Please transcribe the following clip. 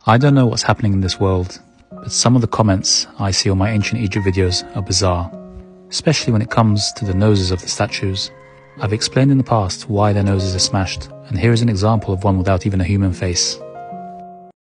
I don't know what's happening in this world, but some of the comments I see on my ancient Egypt videos are bizarre, especially when it comes to the noses of the statues. I've explained in the past why their noses are smashed, and here is an example of one without even a human face.